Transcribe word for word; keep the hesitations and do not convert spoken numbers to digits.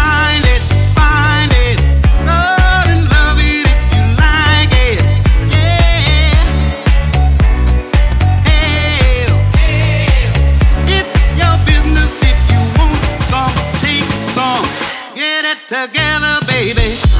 find it, find it. Go and love it if you like it. Yeah. Hell, it's your business if you want some, take some. Get it together, baby.